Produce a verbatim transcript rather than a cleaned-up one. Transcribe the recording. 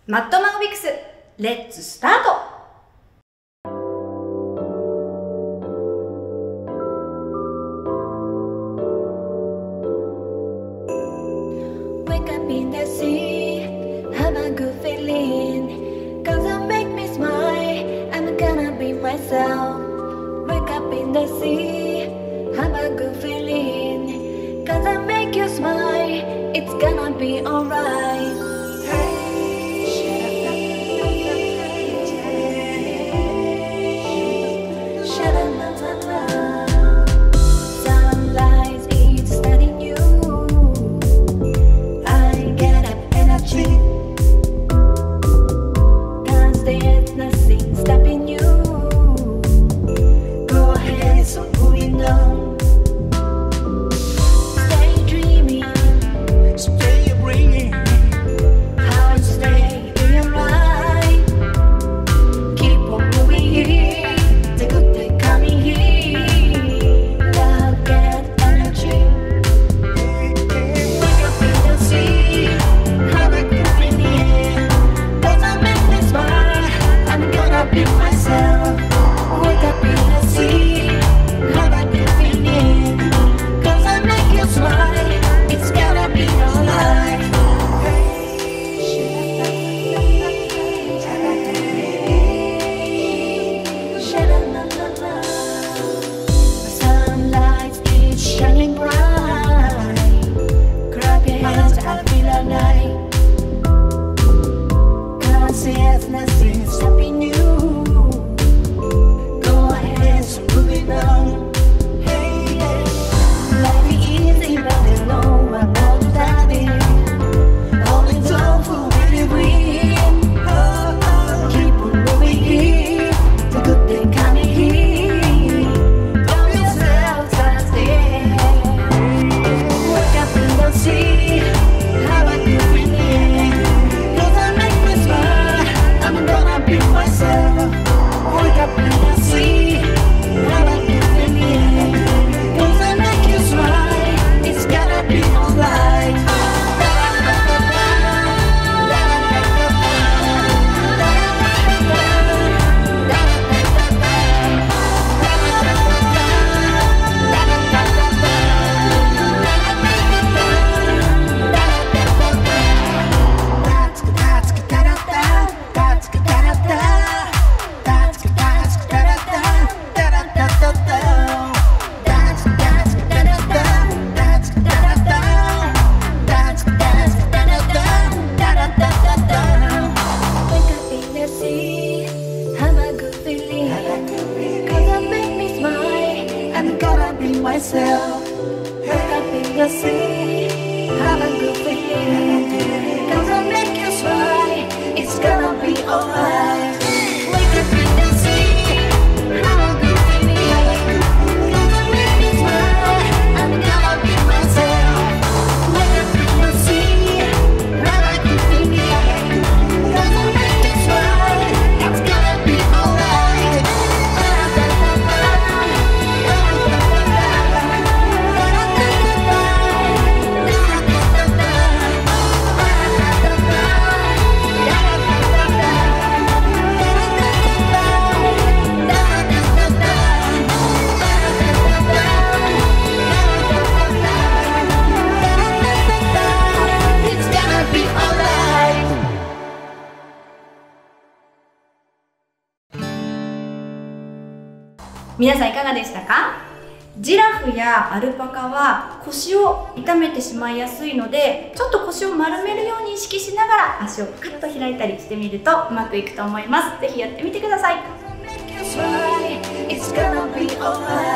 マットマオビクス、レッツスタート。 Wake up in the sea, have a good feeling, cause I make me smile, I'm gonna be myself. Wake up in the sea, have a good feeling, cause I make you smile, it's gonna be alright. 皆さんいかがでしたか？ジラフやアルパカは腰を痛めてしまいやすいので、ちょっと腰を丸めるように意識しながら足をカッと開いたりしてみるとうまくいくと思います。ぜひやってみてください。